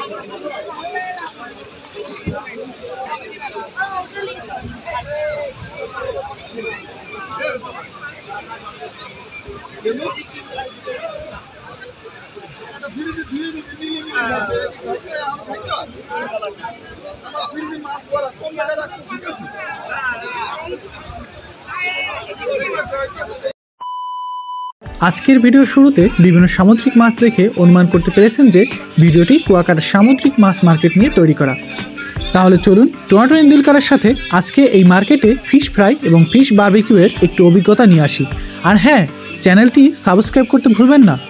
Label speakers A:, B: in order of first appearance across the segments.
A: আজকের ভিডিও শুরুতে বিভিন্ন সামুদ্রিক মাছ দেখে অনুমান করতে পেরেছেন যে ভিডিওটি কুয়াকাটা সামুদ্রিক মাছ মার্কেট নিয়ে তৈরি করা। তাহলে চলুন টমেটো ইন্দুলকারের সাথে আজকে এই মার্কেটে ফিশ ফ্রাই এবং ফিশ বারবিকিউ এর একটু অভিজ্ঞতা নিয়ে আসি। আর হ্যাঁ, চ্যানেলটি সাবস্ক্রাইব করতে ভুলবেন না।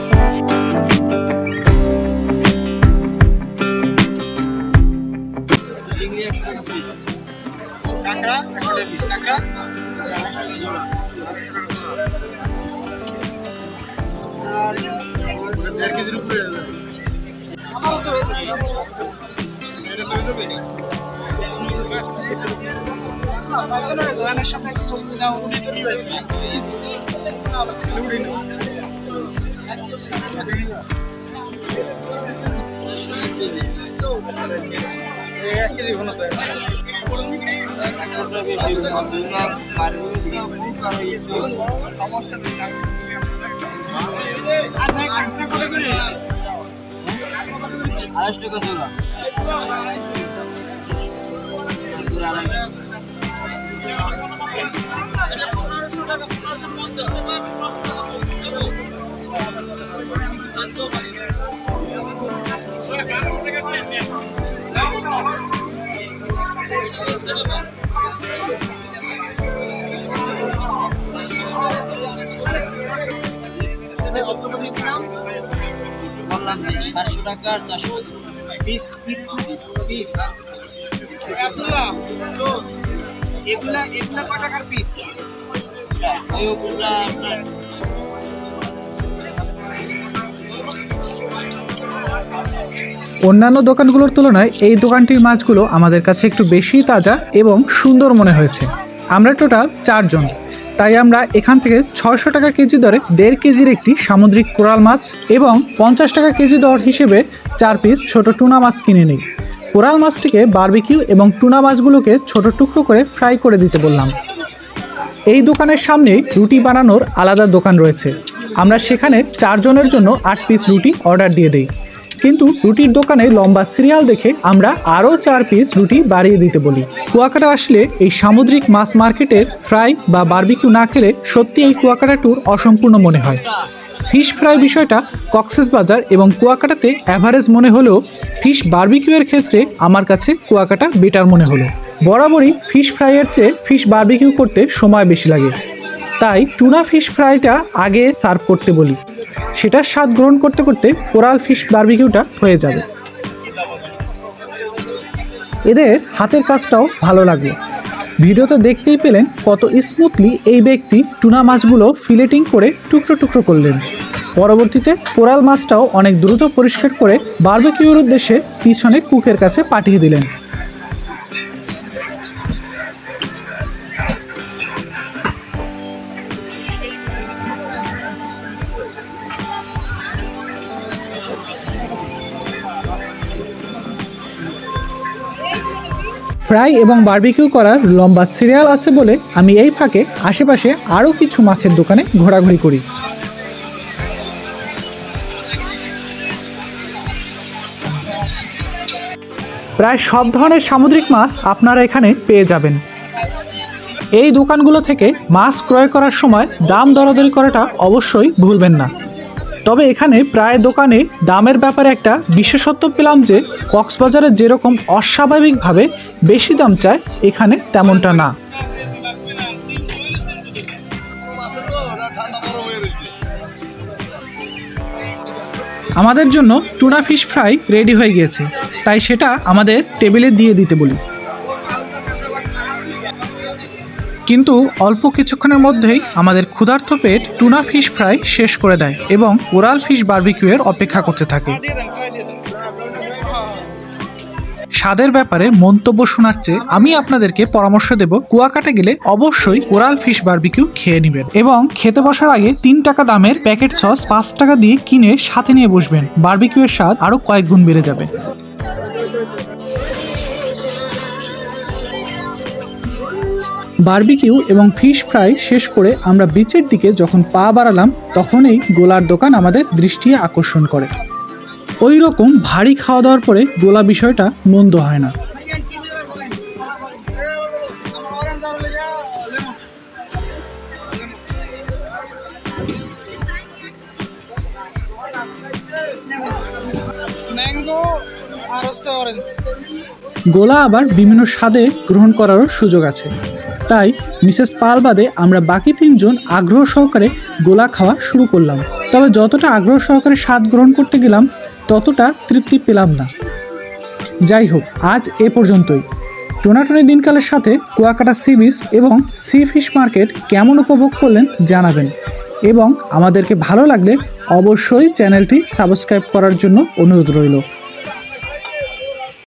A: অন্যান্য দোকানগুলোর তুলনায় এই দোকানটির মাছগুলো আমাদের কাছে একটু বেশি তাজা এবং সুন্দর মনে হয়েছে। আমরা টোটাল 4 জন, তাই আমরা এখান থেকে 600 টাকা কেজি দরে 1.5 কেজির একটি সামুদ্রিক কোরাল মাছ এবং 50 টাকা কেজি দর হিসেবে 4 পিস ছোট টুনা মাছ কিনে নিই। কোরাল মাছটিকে বারবিকিউ এবং টুনা মাছগুলোকে ছোট টুকরো করে ফ্রাই করে দিতে বললাম। এই দোকানের সামনে রুটি বানানোর আলাদা দোকান রয়েছে। আমরা সেখানে 4 জনের জন্য 8 পিস রুটি অর্ডার দিয়ে দিই, কিন্তু রুটির দোকানে লম্বা সিরিয়াল দেখে আমরা আরও 4 পিস রুটি বাড়িয়ে দিতে বলি। কুয়াকাটা আসলে এই সামুদ্রিক মাছ মার্কেটের ফ্রাই বা বারবিকিউ না খেলে সত্যি এই কুয়াকাটা ট্যুর অসম্পূর্ণ মনে হয়। ফিশ ফ্রাই বিষয়টা কক্সবাজার এবং কুয়াকাটাতে অ্যাভারেজ মনে হলেও ফিশ বারবিকিউ এর ক্ষেত্রে আমার কাছে কুয়াকাটা বেটার মনে হলো। বরাবরই ফিশ ফ্রাইয়ের চেয়ে ফিশ বারবিকিউ করতে সময় বেশি লাগে, তাই টুনা ফিশ ফ্রাইটা আগে সার্ভ করতে বলি। সেটার স্বাদ গ্রহণ করতে করতে কোরাল ফিশ বারবিকিউটা হয়ে যাবে। এদের হাতের কাজটাও ভালো লাগলো। ভিডিওতে দেখতেই পেলেন কত স্মুথলি এই ব্যক্তি টুনা মাছগুলো ফিলেটিং করে টুকরো টুকরো করলেন। পরবর্তীতে কোরাল মাছটাও অনেক দ্রুত পরিষ্কার করে বারবিকিউর উদ্দেশ্যে পিছনে কুকের কাছে পাঠিয়ে দিলেন। ফ্রাই এবং বারবিকিউ করার লম্বা সিরিয়াল আছে বলে আমি এই ফাঁকে আশেপাশে আরও কিছু মাছের দোকানে ঘোরাঘুরি করি। প্রায় সব ধরনের সামুদ্রিক মাছ আপনারা এখানে পেয়ে যাবেন। এই দোকানগুলো থেকে মাছ ক্রয় করার সময় দাম দরাদরি করাটা অবশ্যই ভুলবেন না। তবে এখানে প্রায় দোকানে দামের ব্যাপারে একটা বিশেষত্ব পেলাম যে কক্সবাজারে যেরকম অস্বাভাবিকভাবে বেশি দাম চায়, এখানে তেমনটা না। আমাদের জন্য টুনা ফিশ ফ্রাই রেডি হয়ে গিয়েছে, তাই সেটা আমাদের টেবিলে দিয়ে দিতে বলি। কিন্তু অল্প কিছুক্ষণের মধ্যেই আমাদের ক্ষুধার্ত পেট টুনা ফিশ ফ্রাই শেষ করে দেয় এবং কোরাল ফিশ বারবিকিউ এর অপেক্ষা করতে থাকে। স্বাদের ব্যাপারে মন্তব্য শোনার চেয়ে আমি আপনাদেরকে পরামর্শ দেব কুয়াকাটা গেলে অবশ্যই কোরাল ফিশ বারবিকিউ খেয়ে নেবেন এবং খেতে বসার আগে 3 টাকা দামের প্যাকেট সস 5 টাকা দিয়ে কিনে সাথে নিয়ে বসবেন। বারবিকিউ এর স্বাদ আরো কয়েক গুণ বেড়ে যাবে। বারবিকিউ এবং ফিশ ফ্রাই শেষ করে আমরা বিচের দিকে যখন পা বাড়ালাম তখনই গোলার দোকান আমাদের দৃষ্টি আকর্ষণ করে। ওই রকম ভারী খাওয়া দাওয়ার পরে গোলা বিষয়টা মন্দ হয় না। গোলা আবার বিভিন্ন স্বাদে গ্রহণ করারও সুযোগ আছে, তাই মিসেস পাল বাদে আমরা বাকি 3 জন আগ্রহ সহকারে গোলা খাওয়া শুরু করলাম। তবে যতটা আগ্রহ সহকারে স্বাদ গ্রহণ করতে গেলাম ততটা তৃপ্তি পেলাম না। যাই হোক, আজ এ পর্যন্তই। টোনাটনি দিনকালের সাথে কুয়াকাটা সি বিচ এবং সি ফিশ মার্কেট কেমন উপভোগ করলেন জানাবেন এবং আমাদেরকে ভালো লাগলে অবশ্যই চ্যানেলটি সাবস্ক্রাইব করার জন্য অনুরোধ রইল।